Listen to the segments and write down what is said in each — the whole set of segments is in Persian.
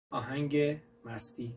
آهنگ مستی.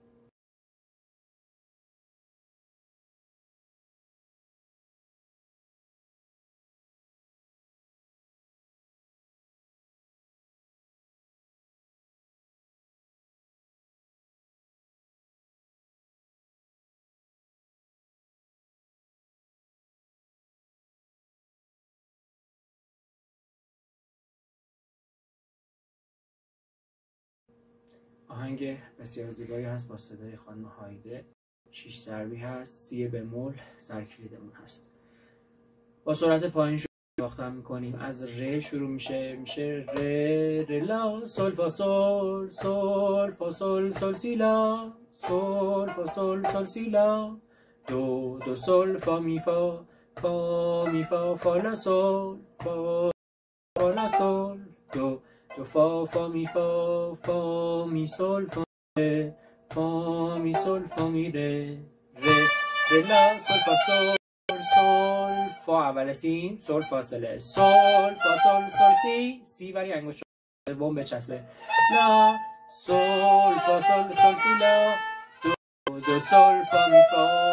آهنگ بسیار زیبایی هست با صدای خانم هایده. 6 ضربی هست، سی بمول سرکلیدمون هست. با سرعت پایین شروع میکنیم. از ر شروع میشه ر لا سول فا سول سول فا سول سول سی لا سول فا سول سول سی لا دو سول فا می فا فا لا سول فا لا سول دو فا می سول فا می سول فا می ر لا سول فا سول سول فا اول سیم سول فاصله سول فا سول سی ولی انگشت سوم بچسبه لا سول فا سول سی لا دو سول فا می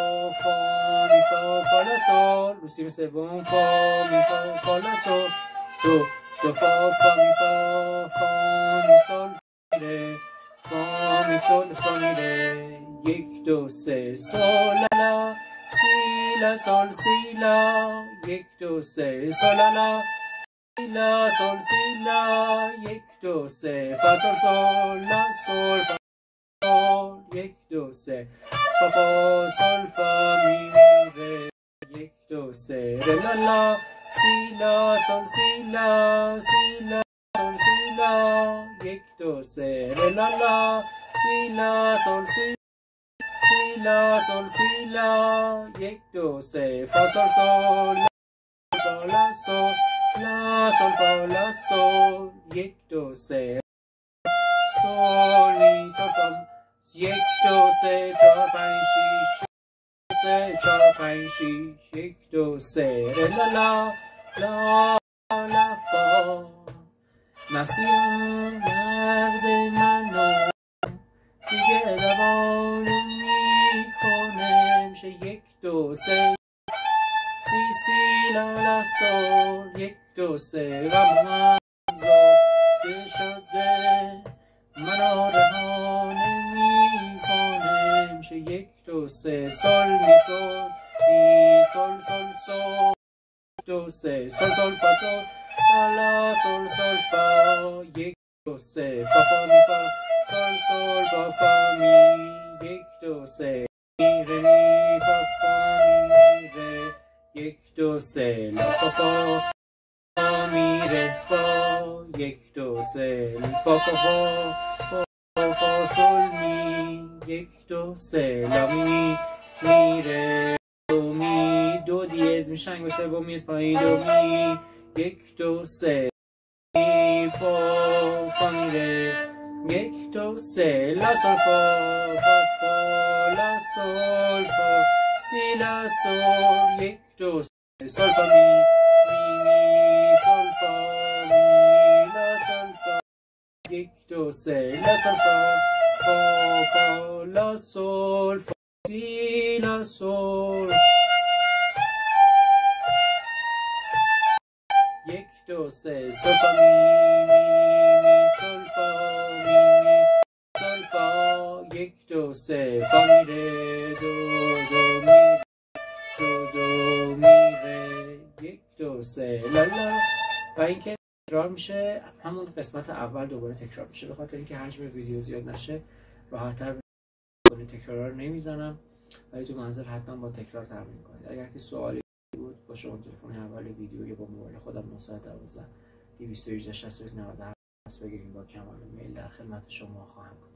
فا لا سول رو سیم سوم فا لا سول دو فا می سول می سول فا می ره 1 2 3 سول لا سی لا سول سی لا 1 2 3 سول لا سی لا سول سی لا 1 2 3 فا سول لا سول فا سول 1 2 3 فا سول فا می ره 1 2 3 ر لا سی لا سول سی لا سول سی لا 1 2 3 ر لا سی لا سول سی لا سول سی لا 1 2 3 فا سول لا سول لا سول فا لا سول 1 2 3 سول می سول فا 1 2 3 4 5 6 3 4 5 6 1 2 3 ر لا فا مسیحم مرد منو دیگه دوانه میکنه میشه 1 2 3 سی لا سول 1 2 3 غم زاده شده منو رهانه میکنه میشه 1 2 3 سول می سول سول 2 3 سول فا سول لا سول فا 1 2 3 فا می فا سول فا می 1 2 3 می ره می فا می ره 1 2 3 لا فا می ره فا 1 2 3 فا سول می 1 2 3 لا می ره دو دیز میشه انگشت سوم میاد پایین دو می 1 2 3 می فا می ره 1 2 3 لا سول فا لا سول فا سی لا سول 1 2 3 سول فا می سول فا می لا سول فا 1 2 3 لا سول فا لا سول فا سی لا سول 1 2 3 سول فا می سول فا می سول فا 1 2 3 فا می ره دو می ره 1 2 3 لا و اینکه تکرار میشه همون قسمت اول دوباره تکرار میشه به خاطر اینکه حجم ویدیو زیاد نشه راحت‌تر کنید. تکرار رو نمیزنم ولی تو منزل حتما با تکرار تمرین کنید. اگر که سوالی بود با شما تلفن اول ویدیو یا با موبایل خودم 912 218 61 97 بگیرید با کمال میل در خدمت شما خواهم بود.